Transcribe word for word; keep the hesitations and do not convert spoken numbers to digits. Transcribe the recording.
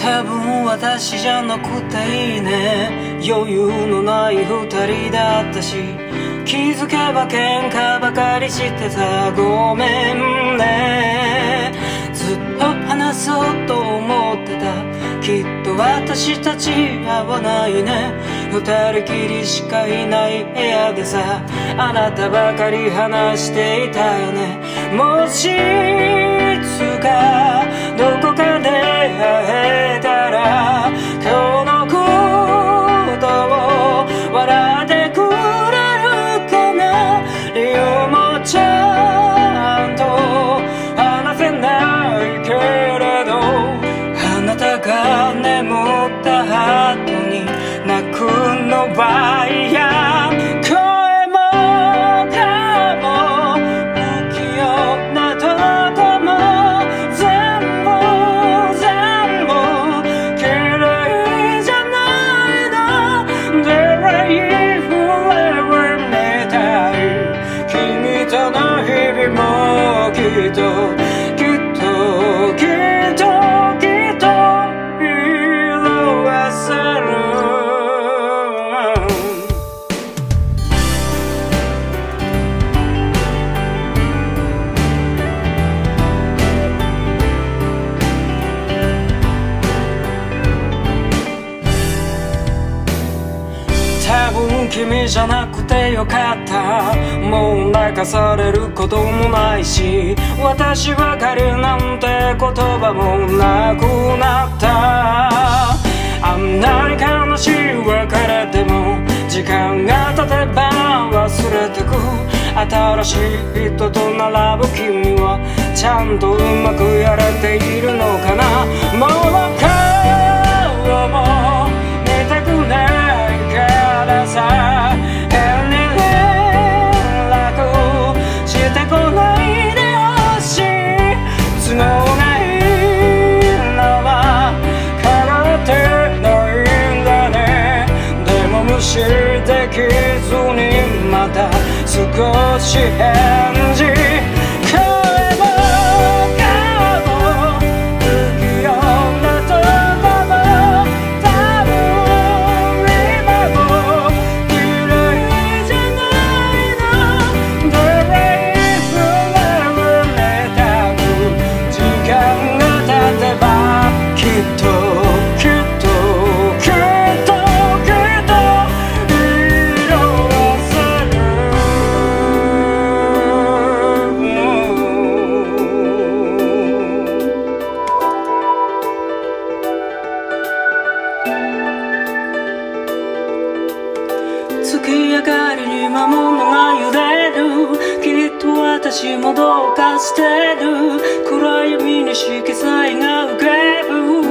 多分私じゃなくていいね。余裕のない二人だったし、気づけば喧嘩ばかりしてた。ごめんね。ずっと話そうと思ってた。きっと私たち合わないね。二人きりしかいない部屋でさ、あなたばかり話していたよね。もしいつかどこかで会えたら、今日のことを笑ってくれるかな。理由もちゃんと話せないけれど、あなたが眠った後に泣くのは嫌。声も顔も不器用なとこも全部全部綺麗じゃないの。There I forever みたい。君との日々もきっときっときっときっと色あせる。多分君じゃなくてよかった。もう泣かされることもないし、私ばかりなんて言葉もなくなった。あんなに悲しい別れでも時間が経てば忘れてく。新しい人と並ぶ君はちゃんとうまくやれているのかな。もう顔も見たくないからさ、変に連絡してこないでほしい。都合がいいのは変わってないんだね。でも無視できずにまた少し返事。声も顔も不器用なとこも多分今も綺麗じゃないの。There I forever みたく時間が経てばきっときっときっときっと色あせる。月明かりに魔物が揺れる。きっと私もどうかしてる。暗闇に色彩が浮かぶ。